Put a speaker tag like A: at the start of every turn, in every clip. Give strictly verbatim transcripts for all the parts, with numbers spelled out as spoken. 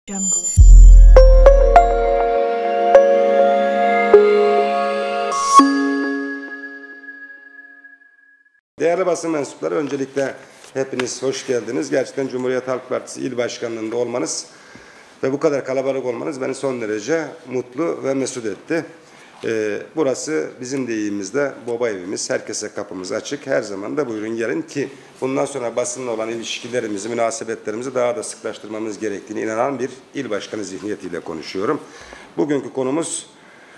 A: Jungle.
B: Değerli basın mensupları, öncelikle hepiniz hoş geldiniz. Gerçekten Cumhuriyet Halk Partisi İl Başkanlığı'nda olmanız ve bu kadar kalabalık olmanız beni son derece mutlu ve mesut etti. Ee, burası bizim deyimimizde baba evimiz. Herkese kapımız açık. Her zaman da buyurun gelin ki bundan sonra basınla olan ilişkilerimizi, münasebetlerimizi daha da sıklaştırmamız gerektiğine inanan bir il başkanı zihniyetiyle konuşuyorum. Bugünkü konumuz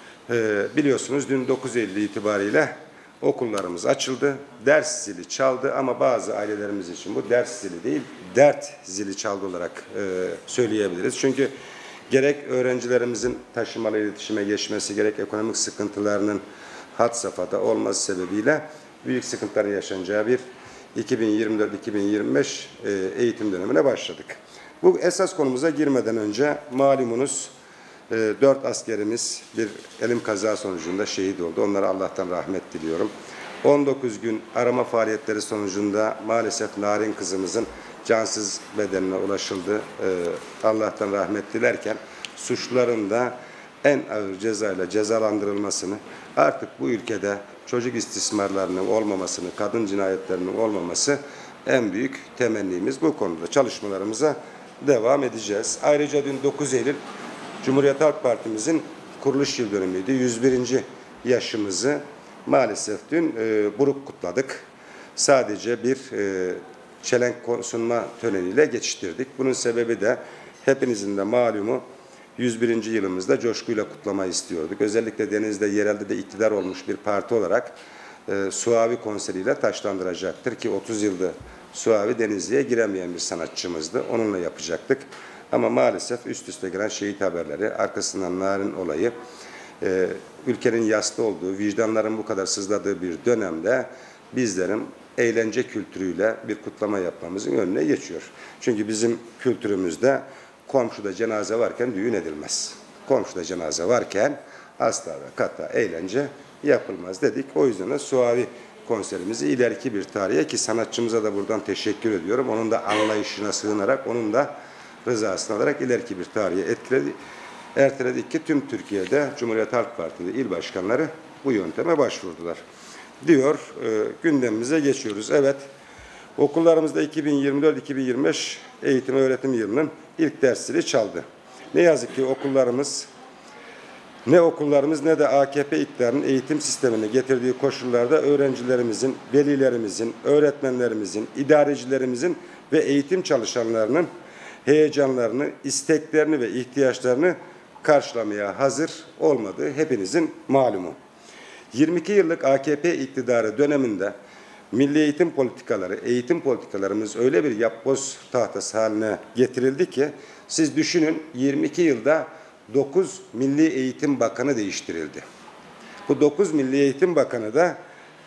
B: e, biliyorsunuz dün dokuz Eylül itibariyle okullarımız açıldı. Ders zili çaldı ama bazı ailelerimiz için bu ders zili değil, dert zili çaldı olarak e, söyleyebiliriz. Çünkü gerek öğrencilerimizin taşımalı iletişime geçmesi, gerek ekonomik sıkıntılarının had safhada olması sebebiyle büyük sıkıntıların yaşanacağı bir iki bin yirmi dört iki bin yirmi beş e, eğitim dönemine başladık. Bu esas konumuza girmeden önce malumunuz e, dört askerimiz bir elim kaza sonucunda şehit oldu. Onlara Allah'tan rahmet diliyorum. on dokuz gün arama faaliyetleri sonucunda maalesef Narin kızımızın cansız bedenine ulaşıldı. Ee, Allah'tan rahmet dilerken suçluların da en ağır cezayla cezalandırılmasını, artık bu ülkede çocuk istismarlarının olmamasını, kadın cinayetlerinin olmaması en büyük temennimiz. Bu konuda çalışmalarımıza devam edeceğiz. Ayrıca dün dokuz Eylül Cumhuriyet Halk Partimizin kuruluş yıl dönümüydü. yüz birinci yaşımızı maalesef dün e, buruk kutladık. Sadece bir e, çelenk sunma töreniyle geçiştirdik. Bunun sebebi de hepinizin de malumu yüz birinci yılımızda coşkuyla kutlamayı istiyorduk. Özellikle Denizli'de, yerelde de iktidar olmuş bir parti olarak e, Suavi konseriyle taşlandıracaktır ki otuz yılda Suavi Denizli'ye giremeyen bir sanatçımızdı. Onunla yapacaktık. Ama maalesef üst üste gelen şehit haberleri, arkasından Narin olayı, e, ülkenin yaslı olduğu, vicdanların bu kadar sızladığı bir dönemde bizlerin eğlence kültürüyle bir kutlama yapmamızın önüne geçiyor. Çünkü bizim kültürümüzde komşuda cenaze varken düğün edilmez. Komşuda cenaze varken asla ve kata eğlence yapılmaz dedik. O yüzden de Suavi konserimizi ileriki bir tarihe, ki sanatçımıza da buradan teşekkür ediyorum. Onun da anlayışına sığınarak, onun da rızasını alarak ileriki bir tarihe etkiledi. Erteledik ki tüm Türkiye'de Cumhuriyet Halk Partisi il başkanları bu yönteme başvurdular diyor. E, gündemimize geçiyoruz. Evet, okullarımızda iki bin yirmi dört iki bin yirmi beş eğitim öğretim yılının ilk dersleri çaldı. Ne yazık ki okullarımız, ne okullarımız ne de A K P iktidarının eğitim sistemine getirdiği koşullarda öğrencilerimizin, velilerimizin, öğretmenlerimizin, idarecilerimizin ve eğitim çalışanlarının heyecanlarını, isteklerini ve ihtiyaçlarını karşılamaya hazır olmadığı hepinizin malumu. yirmi iki yıllık A K P iktidarı döneminde milli eğitim politikaları, eğitim politikalarımız öyle bir yapboz tahtası haline getirildi ki siz düşünün, yirmi iki yılda dokuz Milli Eğitim Bakanı değiştirildi. Bu dokuz Milli Eğitim Bakanı da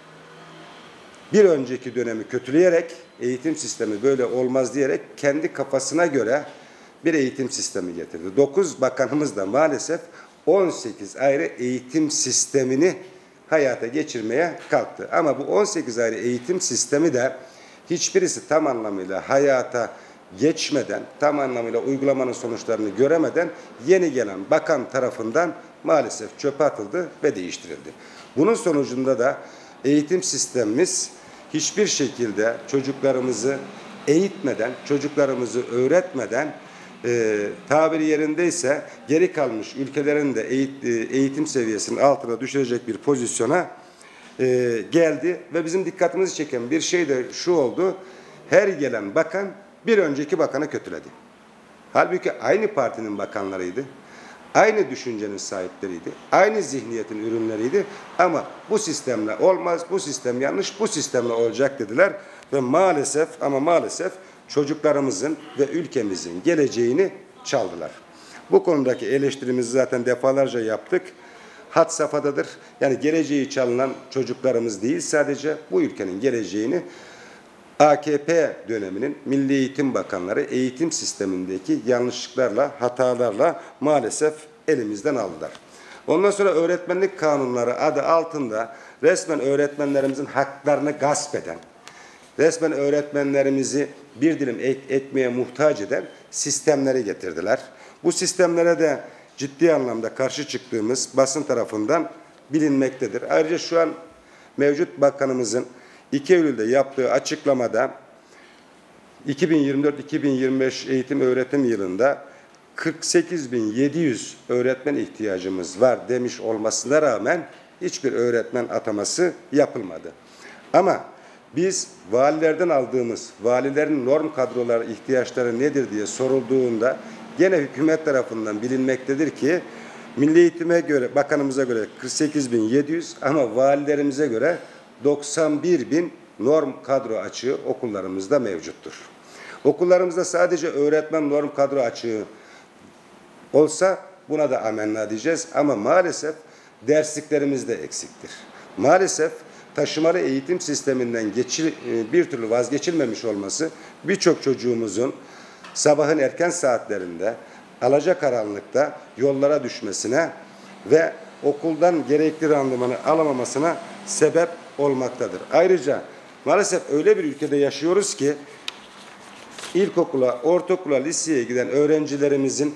B: bir önceki dönemi kötüleyerek, eğitim sistemi böyle olmaz diyerek kendi kafasına göre bir eğitim sistemi getirdi. dokuz bakanımız da maalesef on sekiz ayrı eğitim sistemini hayata geçirmeye kalktı. Ama bu on sekiz ayrı eğitim sistemi de hiçbirisi tam anlamıyla hayata geçmeden, tam anlamıyla uygulamanın sonuçlarını göremeden yeni gelen bakan tarafından maalesef çöpe atıldı ve değiştirildi. Bunun sonucunda da eğitim sistemimiz hiçbir şekilde çocuklarımızı eğitmeden, çocuklarımızı öğretmeden, e, tabiri yerindeyse geri kalmış ülkelerin de eğitim seviyesinin altına düşürecek bir pozisyona e, geldi. Ve bizim dikkatimizi çeken bir şey de şu oldu: her gelen bakan bir önceki bakanı kötüledi. Halbuki aynı partinin bakanlarıydı, aynı düşüncenin sahipleriydi, aynı zihniyetin ürünleriydi ama bu sistemle olmaz, bu sistem yanlış, bu sistemle olacak dediler ve maalesef ama maalesef çocuklarımızın ve ülkemizin geleceğini çaldılar. Bu konudaki eleştirimizi zaten defalarca yaptık. Had safhadadır. Yani geleceği çalınan çocuklarımız değil, sadece bu ülkenin geleceğini A K P döneminin Milli Eğitim Bakanları eğitim sistemindeki yanlışlıklarla, hatalarla maalesef elimizden aldılar. Ondan sonra öğretmenlik kanunları adı altında resmen öğretmenlerimizin haklarını gasp eden, resmen öğretmenlerimizi bir dilim ek ekmeğe muhtaç eden sistemleri getirdiler. Bu sistemlere de ciddi anlamda karşı çıktığımız basın tarafından bilinmektedir. Ayrıca şu an mevcut bakanımızın iki Eylül'de yaptığı açıklamada iki bin yirmi dört iki bin yirmi beş eğitim öğretim yılında kırk sekiz bin yedi yüz öğretmen ihtiyacımız var demiş olmasına rağmen hiçbir öğretmen ataması yapılmadı. Ama biz valilerden aldığımız, valilerin norm kadroları ihtiyaçları nedir diye sorulduğunda gene hükümet tarafından bilinmektedir ki Milli Eğitim'e göre, bakanımıza göre kırk sekiz bin yedi yüz ama valilerimize göre doksan bir bin norm kadro açığı okullarımızda mevcuttur. Okullarımızda sadece öğretmen norm kadro açığı olsa buna da amenna diyeceğiz ama maalesef dersliklerimiz de eksiktir. Maalesef taşımalı eğitim sisteminden geçil, bir türlü vazgeçilmemiş olması birçok çocuğumuzun sabahın erken saatlerinde alacakaranlıkta yollara düşmesine ve okuldan gerekli randımanı alamamasına sebep olmaktadır. Ayrıca maalesef öyle bir ülkede yaşıyoruz ki ilkokula, ortaokula, liseye giden öğrencilerimizin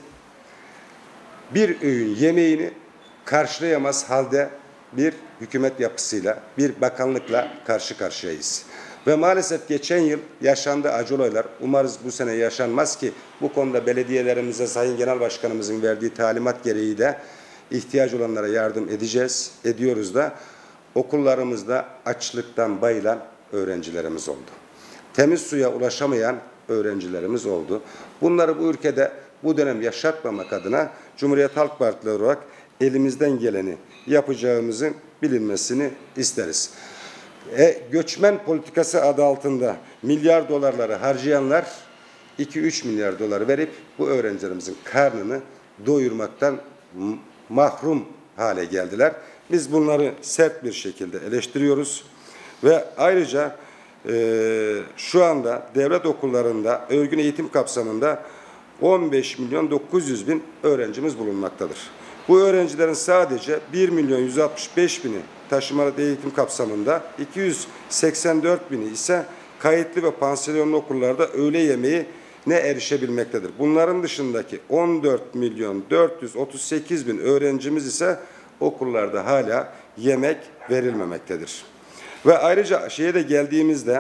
B: bir öğün yemeğini karşılayamaz halde bir hükümet yapısıyla, bir bakanlıkla karşı karşıyayız. Ve maalesef geçen yıl yaşandı acı olaylar. Umarız bu sene yaşanmaz ki bu konuda belediyelerimize Sayın Genel Başkanımızın verdiği talimat gereği de ihtiyaç olanlara yardım edeceğiz, ediyoruz da okullarımızda açlıktan bayılan öğrencilerimiz oldu. Temiz suya ulaşamayan öğrencilerimiz oldu. Bunları bu ülkede bu dönem yaşatmamak adına Cumhuriyet Halk Partili olarak elimizden geleni yapacağımızın bilinmesini isteriz. E, göçmen politikası adı altında milyar dolarları harcayanlar iki üç milyar dolar verip bu öğrencilerimizin karnını doyurmaktan mahrum hale geldiler. Biz bunları sert bir şekilde eleştiriyoruz ve ayrıca e, şu anda devlet okullarında örgün eğitim kapsamında on beş milyon dokuz yüz bin öğrencimiz bulunmaktadır. Bu öğrencilerin sadece bir milyon yüz altmış beş bini taşımalı eğitim kapsamında, iki yüz seksen dört bini ise kayıtlı ve pansiyonlu okullarda öğle yemeği ne erişebilmektedir. Bunların dışındaki on dört milyon dört yüz otuz sekiz bin öğrencimiz ise okullarda hala yemek verilmemektedir. Ve ayrıca şeye de geldiğimizde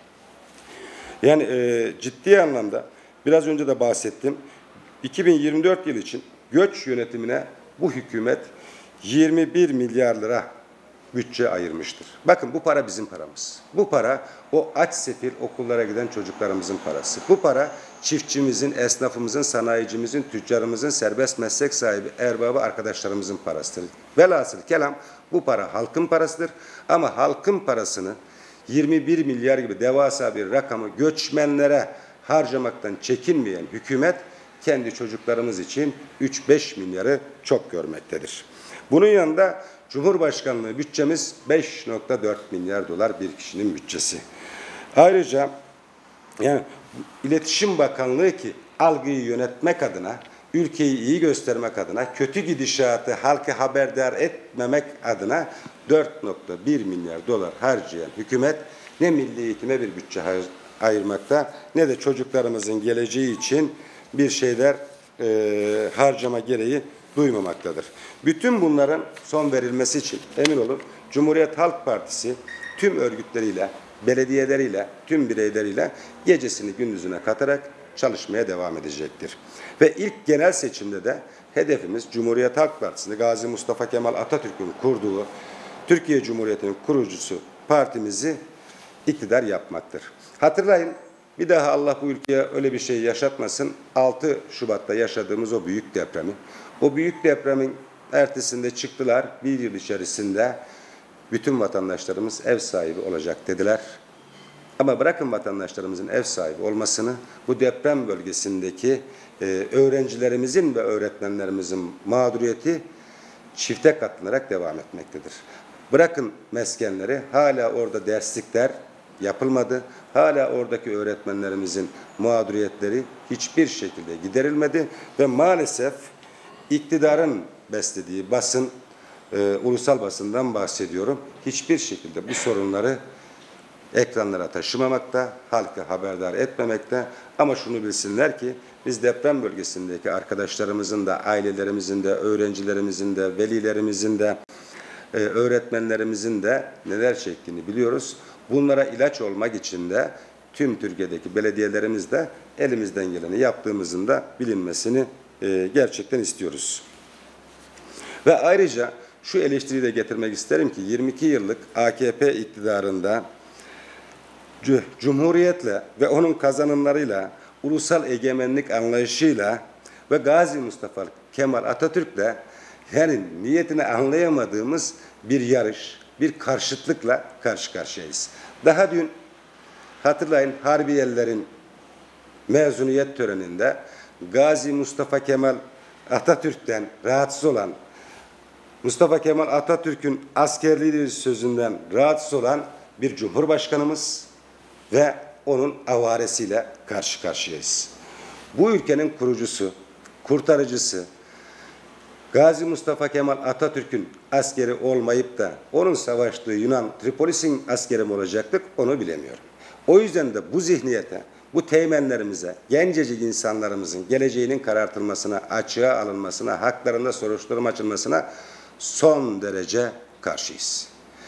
B: yani e, ciddi anlamda biraz önce de bahsettim. iki bin yirmi dört yıl için göç yönetimine bu hükümet yirmi bir milyar lira bütçe ayırmıştır. Bakın bu para bizim paramız. Bu para o aç sefil okullara giden çocuklarımızın parası. Bu para çiftçimizin, esnafımızın, sanayicimizin, tüccarımızın, serbest meslek sahibi, erbabı arkadaşlarımızın parasıdır. Velhasıl kelam bu para halkın parasıdır. Ama halkın parasını yirmi bir milyar gibi devasa bir rakamı göçmenlere harcamaktan çekinmeyen hükümet kendi çocuklarımız için üç beş milyarı çok görmektedir. Bunun yanında Cumhurbaşkanlığı bütçemiz beş nokta dört milyar dolar bir kişinin bütçesi. Ayrıca yani İletişim Bakanlığı ki algıyı yönetmek adına, ülkeyi iyi göstermek adına, kötü gidişatı halkı haberdar etmemek adına dört nokta bir milyar dolar harcayan hükümet ne milli eğitime bir bütçe ayırmakta ne de çocuklarımızın geleceği için bir şeyler e, harcama gereği duymamaktadır. Bütün bunların son verilmesi için emin olun Cumhuriyet Halk Partisi tüm örgütleriyle, belediyeleriyle, tüm bireyleriyle gecesini gündüzüne katarak çalışmaya devam edecektir. Ve ilk genel seçimde de hedefimiz Cumhuriyet Halk Partisi'ni Gazi Mustafa Kemal Atatürk'ün kurduğu Türkiye Cumhuriyeti'nin kurucusu partimizi iktidar yapmaktır. Hatırlayın, bir daha Allah bu ülkeye öyle bir şey yaşatmasın. altı Şubat'ta yaşadığımız o büyük depremi. O büyük depremin ertesinde çıktılar. Bir yıl içerisinde bütün vatandaşlarımız ev sahibi olacak dediler. Ama bırakın vatandaşlarımızın ev sahibi olmasını, bu deprem bölgesindeki e, öğrencilerimizin ve öğretmenlerimizin mağduriyeti çifte katlanarak devam etmektedir. Bırakın meskenleri, hala orada derslikler yapılmadı. Hala oradaki öğretmenlerimizin mağduriyetleri hiçbir şekilde giderilmedi ve maalesef iktidarın beslediği basın, e, ulusal basından bahsediyorum, hiçbir şekilde bu sorunları ekranlara taşımamakta, halkı haberdar etmemekte ama şunu bilsinler ki biz deprem bölgesindeki arkadaşlarımızın da, ailelerimizin de, öğrencilerimizin de, velilerimizin de, e, öğretmenlerimizin de neler çektiğini biliyoruz. Bunlara ilaç olmak için de tüm Türkiye'deki belediyelerimiz de elimizden geleni yaptığımızın da bilinmesini e, gerçekten istiyoruz. Ve ayrıca şu eleştiriyi de getirmek isterim ki yirmi iki yıllık A K P iktidarında Cumhuriyetle ve onun kazanımlarıyla, ulusal egemenlik anlayışıyla ve Gazi Mustafa Kemal Atatürk'le yani niyetini anlayamadığımız bir yarış, bir karşıtlıkla karşı karşıyayız. Daha dün hatırlayın Harbiyelilerin mezuniyet töreninde Gazi Mustafa Kemal Atatürk'ten rahatsız olan, Mustafa Kemal Atatürk'ün askerliği sözünden rahatsız olan bir cumhurbaşkanımız ve onun avaresiyle karşı karşıyayız. Bu ülkenin kurucusu, kurtarıcısı, Gazi Mustafa Kemal Atatürk'ün askeri olmayıp da onun savaştığı Yunan Tripolis'in askeri mi olacaktık onu bilemiyorum. O yüzden de bu zihniyete, bu teğmenlerimize, gencecik insanlarımızın geleceğinin karartılmasına, açığa alınmasına, haklarında soruşturma açılmasına son derece karşıyız.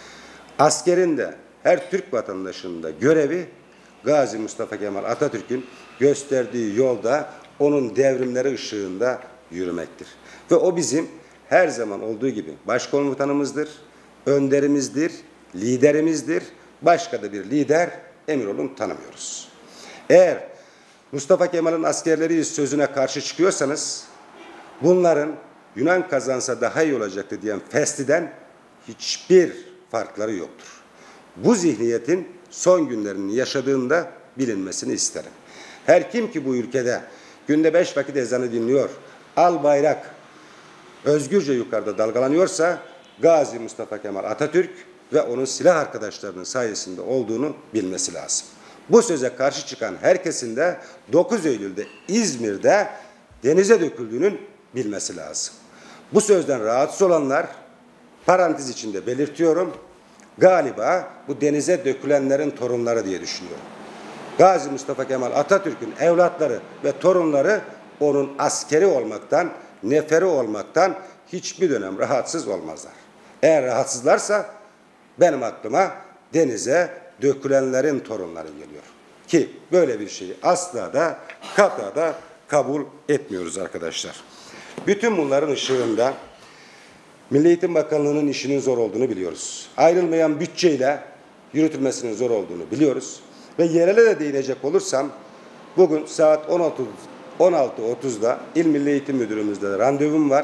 B: Askerin de her Türk vatandaşının da görevi Gazi Mustafa Kemal Atatürk'ün gösterdiği yolda onun devrimleri ışığında yürümektir. Ve o bizim her zaman olduğu gibi başkomutanımızdır, önderimizdir, liderimizdir. Başka da bir lider emin olun tanımıyoruz. Eğer Mustafa Kemal'in askerleri sözüne karşı çıkıyorsanız bunların Yunan kazansa daha iyi olacaktı diyen Fesli'den hiçbir farkları yoktur. Bu zihniyetin son günlerini yaşadığında bilinmesini isterim. Her kim ki bu ülkede günde beş vakit ezanı dinliyor, al bayrak özgürce yukarıda dalgalanıyorsa Gazi Mustafa Kemal Atatürk ve onun silah arkadaşlarının sayesinde olduğunu bilmesi lazım. Bu söze karşı çıkan herkesin de dokuz Eylül'de İzmir'de denize döküldüğünün bilmesi lazım. Bu sözden rahatsız olanlar parantez içinde belirtiyorum galiba bu denize dökülenlerin torunları diye düşünüyorum. Gazi Mustafa Kemal Atatürk'ün evlatları ve torunları onun askeri olmaktan, neferi olmaktan hiçbir dönem rahatsız olmazlar. Eğer rahatsızlarsa benim aklıma denize dökülenlerin torunları geliyor. Ki böyle bir şeyi asla da kata da kabul etmiyoruz arkadaşlar. Bütün bunların ışığında Milli Eğitim Bakanlığı'nın işinin zor olduğunu biliyoruz. Ayrılmayan bütçeyle yürütülmesinin zor olduğunu biliyoruz. Ve yerele de değinecek olursam bugün saat on altı otuzda İl Milli Eğitim Müdürümüzle randevum var.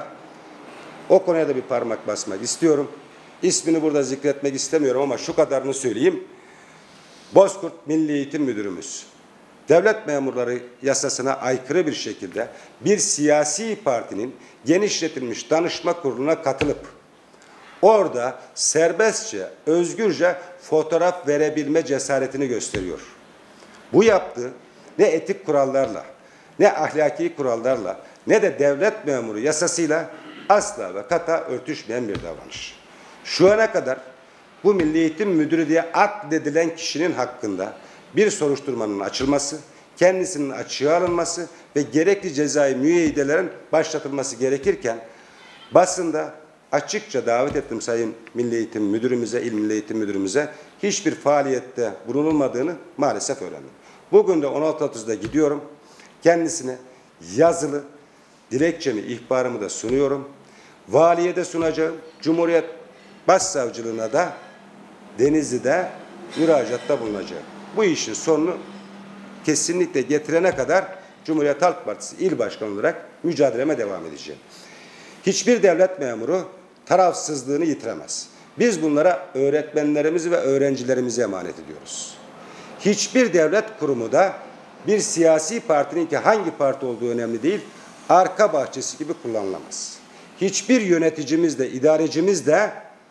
B: O konuya da bir parmak basmak istiyorum. İsmini burada zikretmek istemiyorum ama şu kadarını söyleyeyim. Bozkurt Milli Eğitim Müdürümüz devlet memurları yasasına aykırı bir şekilde bir siyasi partinin genişletilmiş danışma kuruluna katılıp orada serbestçe, özgürce fotoğraf verebilme cesaretini gösteriyor. Bu yaptığı ne etik kurallarla, ne ahlaki kurallarla, ne de devlet memuru yasasıyla asla ve kata örtüşmeyen bir davranış. Şu ana kadar bu Milli Eğitim Müdürü diye addedilen kişinin hakkında bir soruşturmanın açılması, kendisinin açığa alınması ve gerekli cezai müeyyidelerin başlatılması gerekirken basında açıkça davet ettim Sayın Milli Eğitim Müdürümüze, İl Milli Eğitim Müdürümüze hiçbir faaliyette bulunulmadığını maalesef öğrendim. Bugün de on altı otuzda gidiyorum. Kendisine yazılı dilekçemi, ihbarımı da sunuyorum. Valiye de sunacağım. Cumhuriyet Başsavcılığına da Denizli'de müracaatta bulunacağım. Bu işin sonunu kesinlikle getirene kadar Cumhuriyet Halk Partisi İl Başkanı olarak mücadeleme devam edeceğim. Hiçbir devlet memuru tarafsızlığını yitiremez. Biz bunlara öğretmenlerimizi ve öğrencilerimizi emanet ediyoruz. Hiçbir devlet kurumu da bir siyasi partinin ki hangi parti olduğu önemli değil, arka bahçesi gibi kullanılamaz. Hiçbir yöneticimiz de, idarecimiz de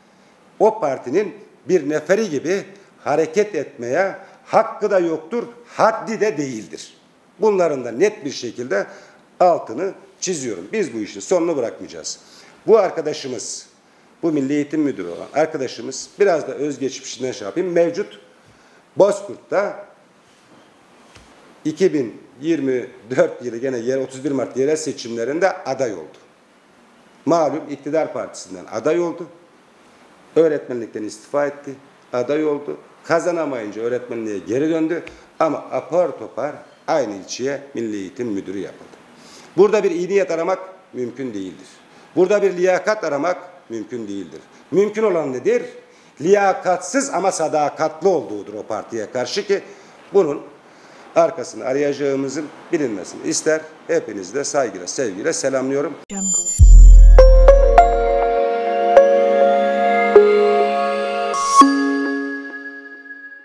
B: o partinin bir neferi gibi hareket etmeye hakkı da yoktur, haddi de değildir. Bunların da net bir şekilde altını çiziyorum. Biz bu işin sonunu bırakmayacağız. Bu arkadaşımız, bu Milli Eğitim Müdürü olan arkadaşımız biraz da özgeçmişinden şey yapayım. Mevcut Bozkurt'ta iki bin yirmi dört yılı gene yer otuz bir Mart yerel seçimlerinde aday oldu. Malum iktidar partisinden aday oldu. Öğretmenlikten istifa etti. Aday oldu. Kazanamayınca öğretmenliğe geri döndü. Ama apar topar aynı ilçeye Milli Eğitim Müdürü yapıldı. Burada bir iyi niyet aramak mümkün değildir. Burada bir liyakat aramak mümkün değildir. Mümkün olan nedir? Liyakatsız ama sadakatli olduğudur o partiye karşı ki bunun arkasını arayacağımızın bilinmesini ister. Hepinizi de saygıyla, sevgiyle selamlıyorum.
A: Jungle.